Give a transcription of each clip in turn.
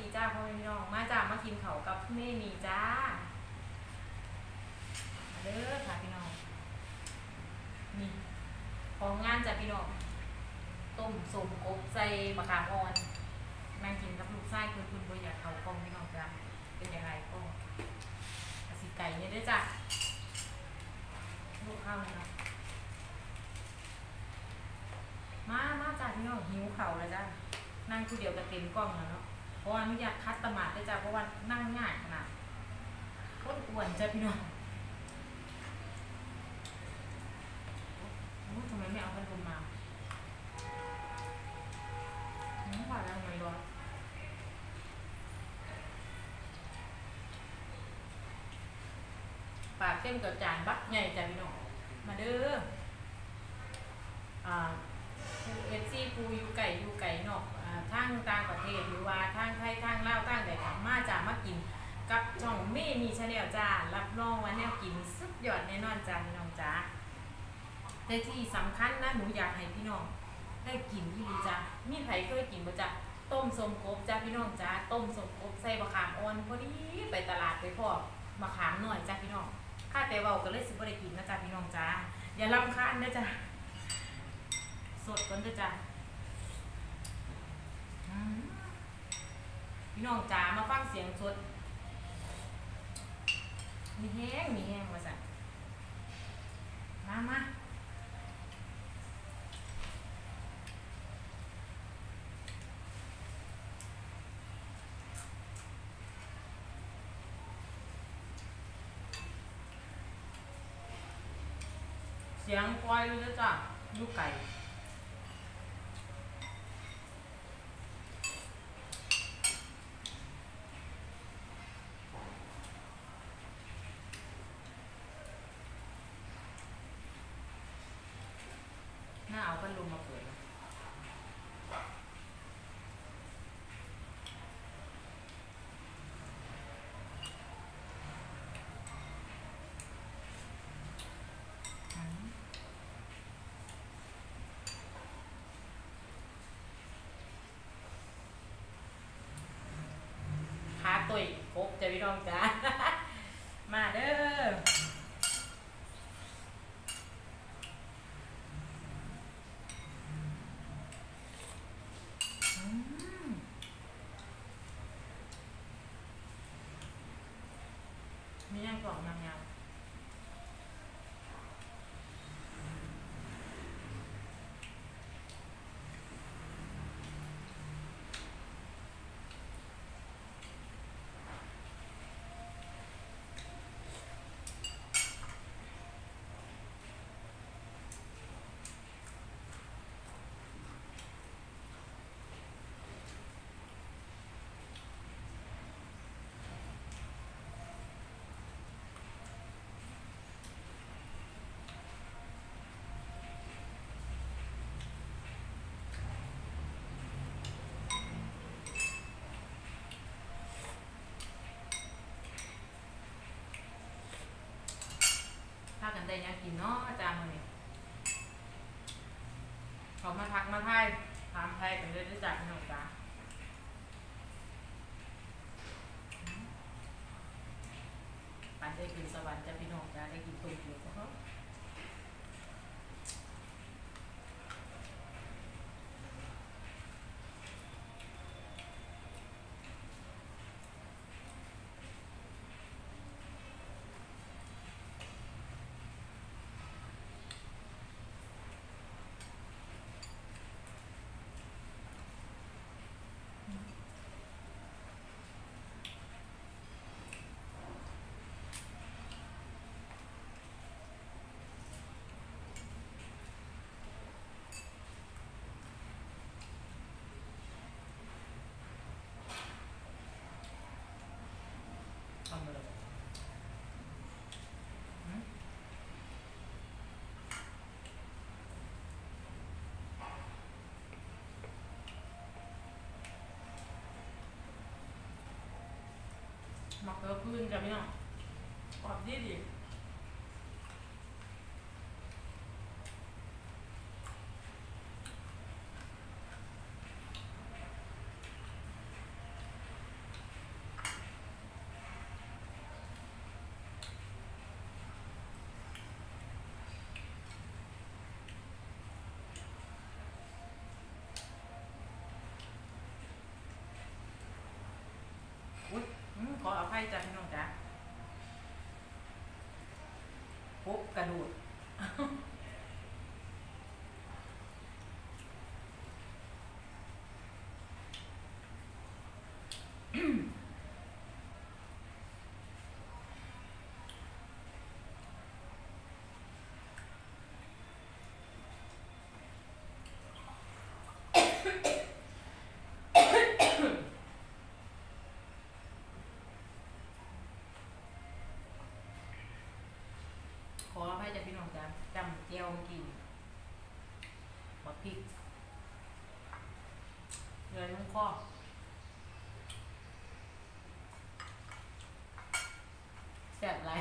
จ้าพ่อแม่พี่น้องมาจ้ามากินเขากับเมนีจ้าเด้อค่ะพี่น้องนี่ของงานจ้าพี่น้องต้มสมกบใส่มะขามอ่อนนั่งกินกับลูกไส้คุณบอยากเขากองพี่น้องจ้าเป็นยังไงก็สีไก่เนี่ยด้วยจ้าลูกข้าวเลยเนาะมาจ้าพี่น้องหิวเข่าเลยจ้านั่งคู่เดียวกับเต็มกล้องแล้วเนาะเพราะว่าอนุญาตคัดตมาดด้วยจ้าเพราะว่านั่งง่ายขนาดก้นอ้วนจ้าพี่น้องทำไมไม่เอาพัดลมมาผ่านแล้วทำไมร้อนปากเต็มกับจานบักใหญ่จ้าพี่น้องมาเด้อเอฟซีปูอยู่ไก่นอกทางต่างประเทศหรือว่าทางไทยทางลาวทางใดก็มาจ้ามากินกับช่องเมนีชาแนลจ้ารับรองว่าแนวกินสุดยอดแน่นอนจ้าพี่น้องจ้าแต่ที่สำคัญนะหนูอยากให้พี่น้องได้กินที่ดีจ้ามีใครเคยกินบ่จ้าต้มสมกบจ้าพี่น้องจ้าต้มสมกบใส่มะขามอ่อนพอดีไปตลาดไปพอมะขามหน่อยจ้าพี่น้องข้าแต่เว้าก็เลยสิบ่ได้กินนะจ้าพี่น้องจ้าอย่ารำคาญนะจ้าสดก่อนเด้อจ้าพี่น้องจ๋ามาฟังเสียงสดมีแห้งมาสั่นมาเสียงควายเลยจ้ะลูกไก่น่าเอาพัดลมมาเปิดขาตุยครบจะพี่น้องจ้า มาเด้อมีย่างกล่องนางงามถ้ากันได้ยังกินเนาะอาจารย์มาเนี่ยเขามาทักมาไทยถามไทยกันเลยด้วยจ้ะพี่น้องจ้าปันได้กินสวรรค์จ้ะพี่น้องจ้าได้กินตุ่มอยู่ก็ทำอะไรหมักเกลือพื้นจ้ะพี่น้องกรอบดีขออภัยจ้ะพี่น้องจ้ะปุ๊บกระดูดขออภัยจ้ะพี่น้องจ้ะจำเจียวกินหัวพริกเลยน้ำข้อแซ่บไร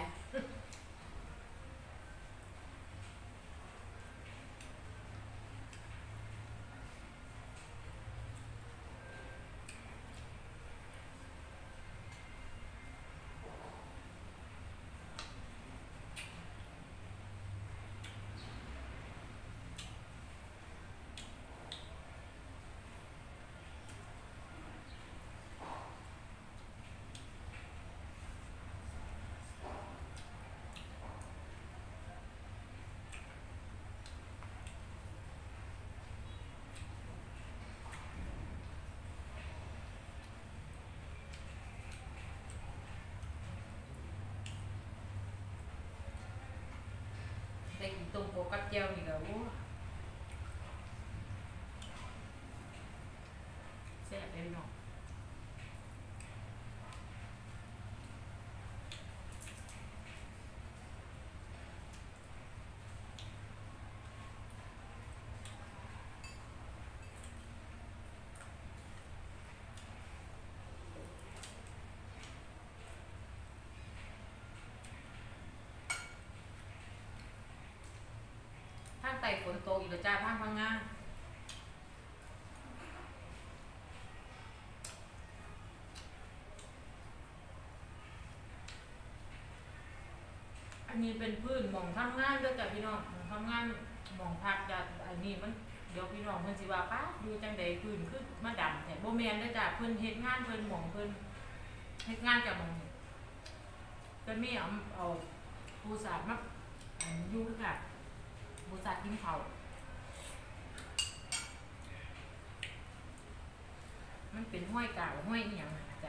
ได้กินต้มโคกับเจียวนี่ก็โอ้แซ่บเลยเนาะทางไต่ฝนตกอีกแล้วจ้าทางพังงาอันนี้เป็นพื้นหม่องทำงานเด้อจ้ะพี่น้องหม่องทำงานหม่องพักจ้ะอันนี้มันเดี๋ยวพี่น้องเพิ่นสิว่าป้าอยู่จังใดพื้นคือมาดำแต่บ่แม่นเด้อจ้ะเพิ่นเฮ็ดงานเพิ่นหม่องเพิ่นเฮ็ดงานกับหม่องเพิ่นมีเอาปูสาดมาอยู่ค่ะปูสาดกินข้าวมันเป็นห้วยกาวห้วยอีหยังจ้ะ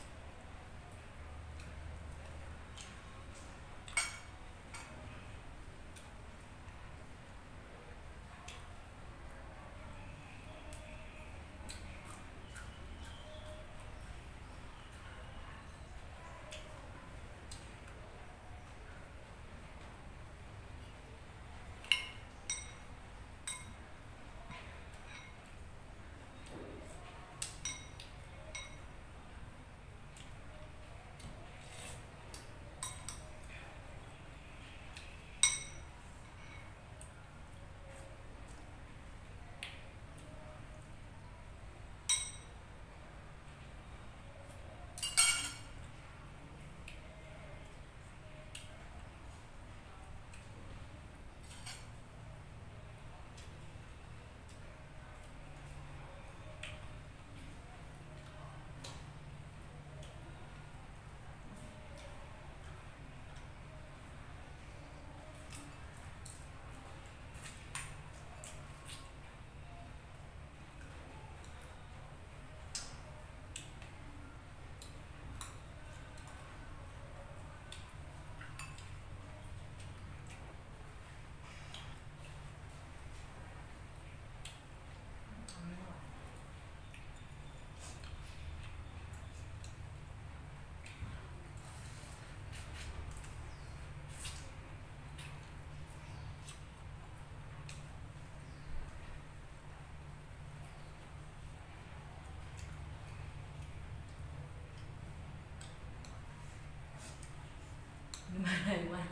มาเลยว่า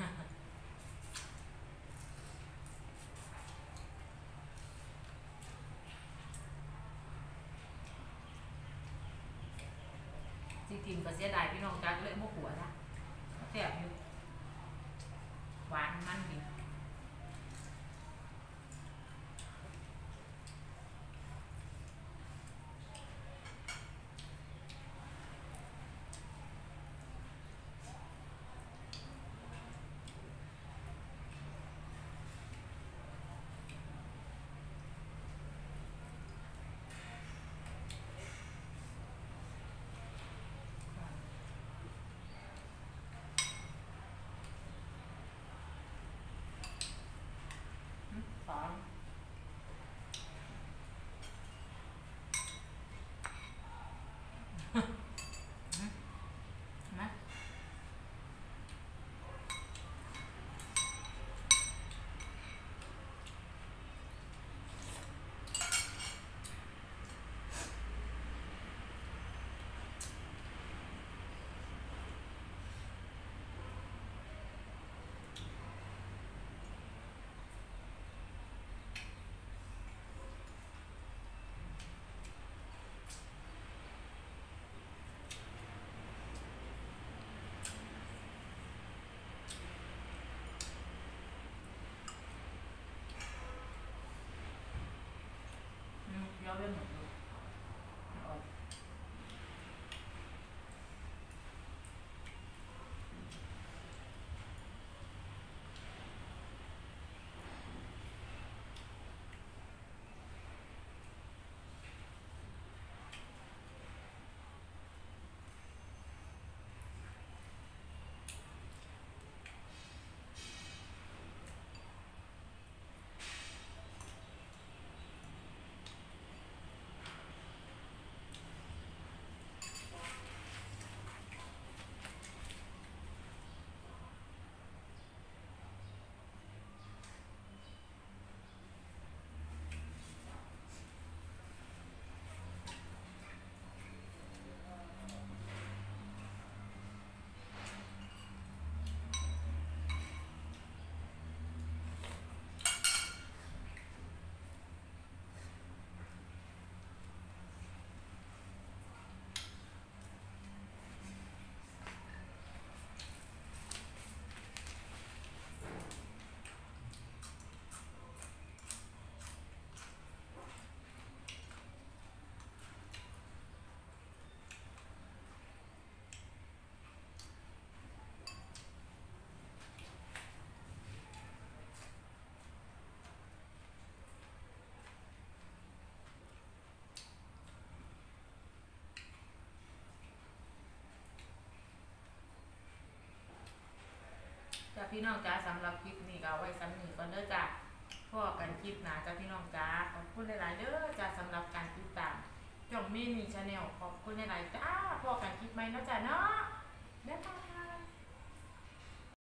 จริงๆก็เสียดายพี่น้องจักเลยโมหัวนะแซ่บอยู่หวานมันดีเรื่องหนึ่งลูกเอา จ้าพี่น้องจ้าสำหรับคลิปนี้ก็เอาไว้ซ้ำนี้ก่อนเด้อจ้าพ่อกันคลิปหนาจ้าพี่น้องจ้าขอบคุณหลายๆเด้อจ้าสำหรับการติดตามช่องเมนี่ชาแนลขอบคุณหลายๆจ้าพ่อกันคลิปใหม่เนาะจ้าเนาะบ๊ายบาย